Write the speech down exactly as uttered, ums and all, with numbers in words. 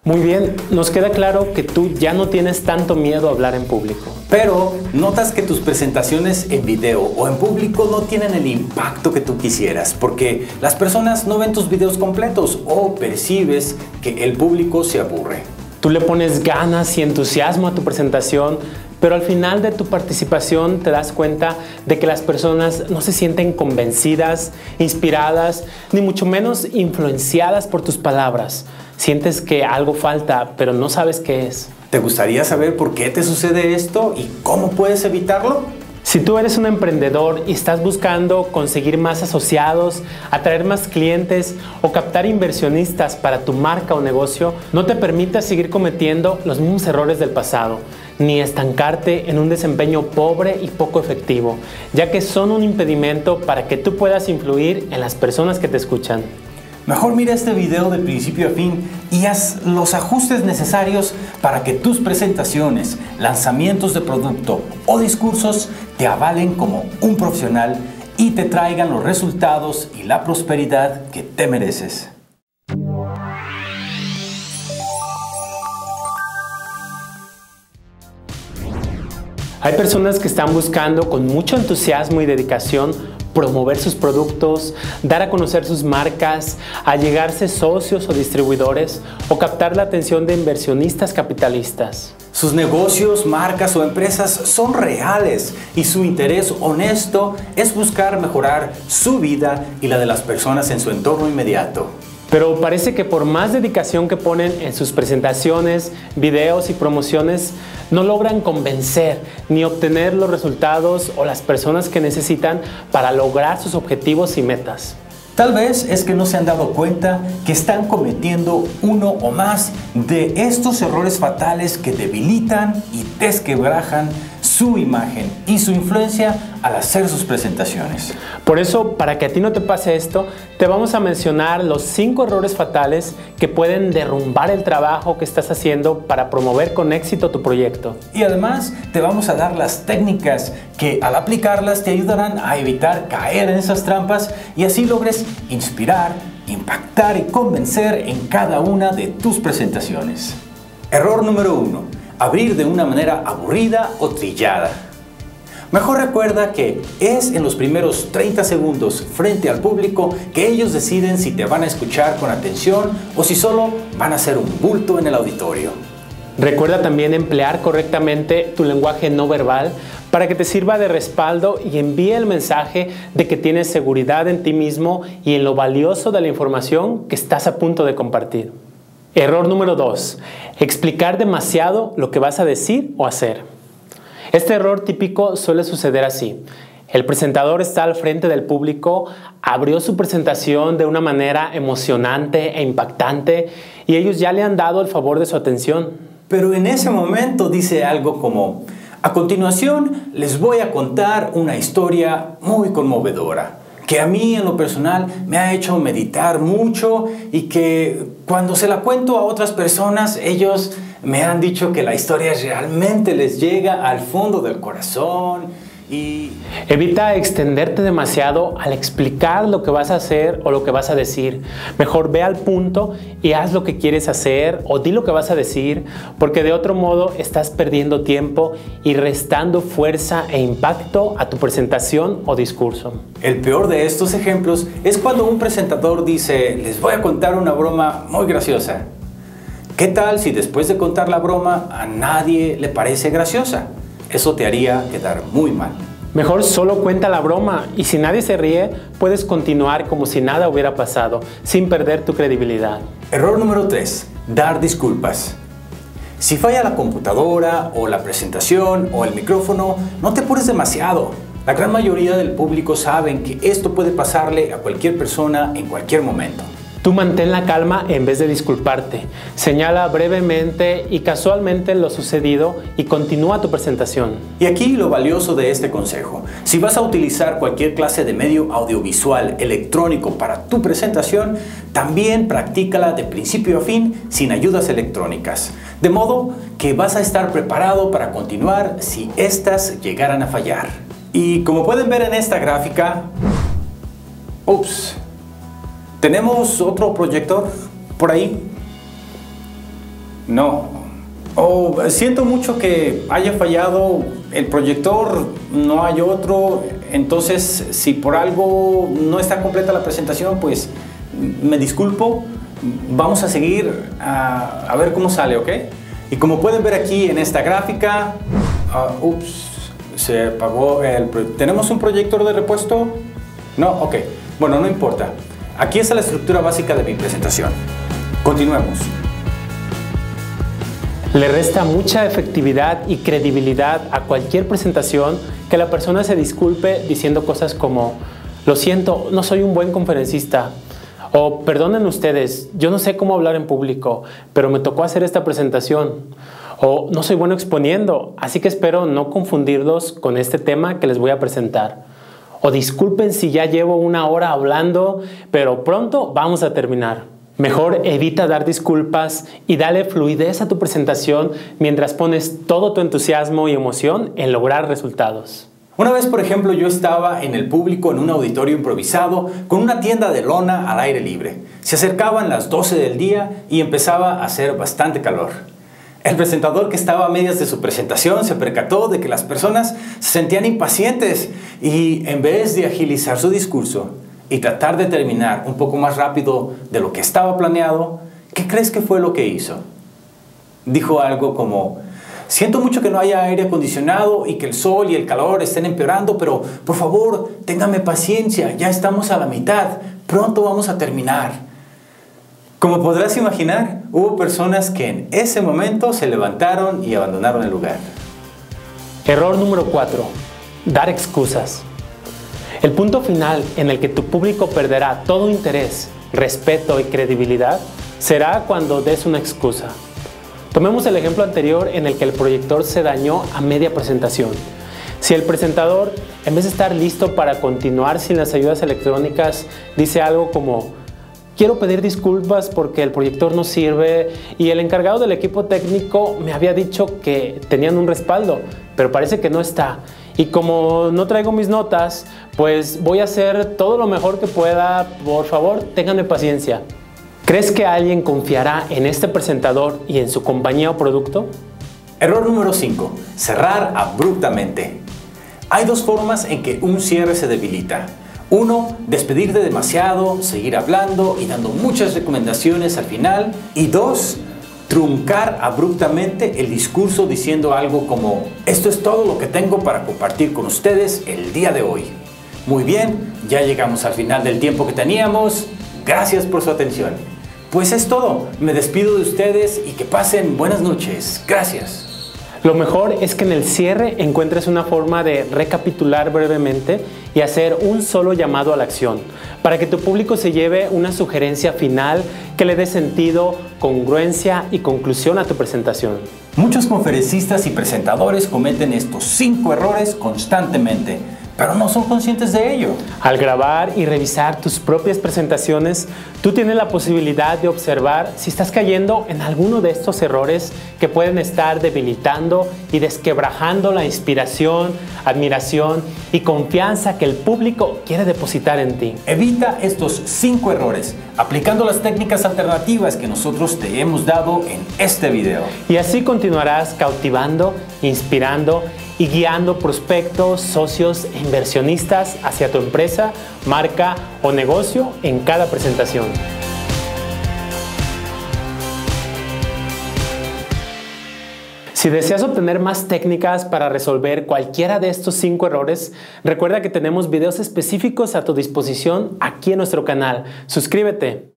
Muy bien, nos queda claro que tú ya no tienes tanto miedo a hablar en público. Pero notas que tus presentaciones en video o en público no tienen el impacto que tú quisieras, porque las personas no ven tus videos completos o percibes que el público se aburre. Tú le pones ganas y entusiasmo a tu presentación, pero al final de tu participación te das cuenta de que las personas no se sienten convencidas, inspiradas, ni mucho menos influenciadas por tus palabras. Sientes que algo falta, pero no sabes qué es. ¿Te gustaría saber por qué te sucede esto y cómo puedes evitarlo? Si tú eres un emprendedor y estás buscando conseguir más asociados, atraer más clientes o captar inversionistas para tu marca o negocio, no te permitas seguir cometiendo los mismos errores del pasado, ni estancarte en un desempeño pobre y poco efectivo, ya que son un impedimento para que tú puedas influir en las personas que te escuchan. Mejor mira este video de principio a fin y haz los ajustes necesarios para que tus presentaciones, lanzamientos de producto o discursos te avalen como un profesional y te traigan los resultados y la prosperidad que te mereces. Hay personas que están buscando con mucho entusiasmo y dedicación promover sus productos, dar a conocer sus marcas, allegarse socios o distribuidores o captar la atención de inversionistas capitalistas. Sus negocios, marcas o empresas son reales y su interés honesto es buscar mejorar su vida y la de las personas en su entorno inmediato. Pero parece que por más dedicación que ponen en sus presentaciones, videos y promociones, no logran convencer ni obtener los resultados o las personas que necesitan para lograr sus objetivos y metas. Tal vez es que no se han dado cuenta que están cometiendo uno o más de estos errores fatales que debilitan y desquebrajan su imagen y su influencia al hacer sus presentaciones. Por eso, para que a ti no te pase esto, te vamos a mencionar los cinco errores fatales que pueden derrumbar el trabajo que estás haciendo para promover con éxito tu proyecto. Y además te vamos a dar las técnicas que al aplicarlas te ayudarán a evitar caer en esas trampas y así logres inspirar, impactar y convencer en cada una de tus presentaciones. Error número uno. Abrir de una manera aburrida o trillada. Mejor recuerda que es en los primeros treinta segundos frente al público que ellos deciden si te van a escuchar con atención o si solo van a ser un bulto en el auditorio. Recuerda también emplear correctamente tu lenguaje no verbal para que te sirva de respaldo y envíe el mensaje de que tienes seguridad en ti mismo y en lo valioso de la información que estás a punto de compartir. Error número dos. Explicar demasiado lo que vas a decir o hacer. Este error típico suele suceder así. El presentador está al frente del público, abrió su presentación de una manera emocionante e impactante y ellos ya le han dado el favor de su atención. Pero en ese momento dice algo como: a continuación les voy a contar una historia muy conmovedora, que a mí en lo personal me ha hecho meditar mucho y que cuando se la cuento a otras personas, ellos me han dicho que la historia realmente les llega al fondo del corazón. Y evita extenderte demasiado al explicar lo que vas a hacer o lo que vas a decir. Mejor ve al punto y haz lo que quieres hacer o di lo que vas a decir, porque de otro modo estás perdiendo tiempo y restando fuerza e impacto a tu presentación o discurso. El peor de estos ejemplos es cuando un presentador dice: les voy a contar una broma muy graciosa. ¿Qué tal si después de contar la broma a nadie le parece graciosa? Eso te haría quedar muy mal. Mejor solo cuenta la broma y si nadie se ríe, puedes continuar como si nada hubiera pasado, sin perder tu credibilidad. Error número tres. Dar disculpas. Si falla la computadora o la presentación o el micrófono, no te apures demasiado. La gran mayoría del público saben que esto puede pasarle a cualquier persona en cualquier momento. Tú mantén la calma en vez de disculparte. Señala brevemente y casualmente lo sucedido y continúa tu presentación. Y aquí lo valioso de este consejo. Si vas a utilizar cualquier clase de medio audiovisual electrónico para tu presentación, también practícala de principio a fin sin ayudas electrónicas. De modo que vas a estar preparado para continuar si éstas llegaran a fallar. Y como pueden ver en esta gráfica, ups, tenemos otro proyector por ahí. No. Oh, siento mucho que haya fallado el proyector, no hay otro. Entonces, si por algo no está completa la presentación, pues me disculpo. Vamos a seguir a, a ver cómo sale, ¿ok? Y como pueden ver aquí en esta gráfica, uh, ups, se apagó el... ¿Tenemos un proyector de repuesto? No, ok. Bueno, no importa. Aquí está la estructura básica de mi presentación. Continuemos. Le resta mucha efectividad y credibilidad a cualquier presentación que la persona se disculpe diciendo cosas como: lo siento, no soy un buen conferencista. O perdonen ustedes, yo no sé cómo hablar en público, pero me tocó hacer esta presentación. O no soy bueno exponiendo, así que espero no confundirlos con este tema que les voy a presentar. O disculpen si ya llevo una hora hablando, pero pronto vamos a terminar. Mejor evita dar disculpas y dale fluidez a tu presentación mientras pones todo tu entusiasmo y emoción en lograr resultados. Una vez, por ejemplo, yo estaba en el público en un auditorio improvisado con una tienda de lona al aire libre. Se acercaban las doce del día y empezaba a hacer bastante calor. El presentador, que estaba a medias de su presentación, se percató de que las personas se sentían impacientes y, en vez de agilizar su discurso y tratar de terminar un poco más rápido de lo que estaba planeado, ¿qué crees que fue lo que hizo? Dijo algo como: siento mucho que no haya aire acondicionado y que el sol y el calor estén empeorando, pero por favor, téngame paciencia, ya estamos a la mitad, pronto vamos a terminar. Como podrás imaginar, hubo personas que en ese momento se levantaron y abandonaron el lugar. Error número cuatro. Dar excusas. El punto final en el que tu público perderá todo interés, respeto y credibilidad será cuando des una excusa. Tomemos el ejemplo anterior en el que el proyector se dañó a media presentación. Si el presentador, en vez de estar listo para continuar sin las ayudas electrónicas, dice algo como: quiero pedir disculpas porque el proyector no sirve y el encargado del equipo técnico me había dicho que tenían un respaldo, pero parece que no está. Y como no traigo mis notas, pues voy a hacer todo lo mejor que pueda. Por favor, ténganme paciencia. ¿Crees que alguien confiará en este presentador y en su compañía o producto? Error número cinco. Cerrar abruptamente. Hay dos formas en que un cierre se debilita. Uno, despedirte demasiado, seguir hablando y dando muchas recomendaciones al final. Y dos, truncar abruptamente el discurso diciendo algo como: esto es todo lo que tengo para compartir con ustedes el día de hoy. Muy bien, ya llegamos al final del tiempo que teníamos. Gracias por su atención. Pues es todo. Me despido de ustedes y que pasen buenas noches. Gracias. Lo mejor es que en el cierre encuentres una forma de recapitular brevemente y hacer un solo llamado a la acción, para que tu público se lleve una sugerencia final que le dé sentido, congruencia y conclusión a tu presentación. Muchos conferencistas y presentadores cometen estos cinco errores constantemente, pero no son conscientes de ello. Al grabar y revisar tus propias presentaciones, tú tienes la posibilidad de observar si estás cayendo en alguno de estos errores que pueden estar debilitando y desquebrajando la inspiración, admiración y confianza que el público quiere depositar en ti. Evita estos cinco errores aplicando las técnicas alternativas que nosotros te hemos dado en este video. Y así continuarás cautivando, inspirando y guiando prospectos, socios e inversionistas hacia tu empresa, marca o negocio en cada presentación. Si deseas obtener más técnicas para resolver cualquiera de estos cinco errores, recuerda que tenemos videos específicos a tu disposición aquí en nuestro canal. Suscríbete.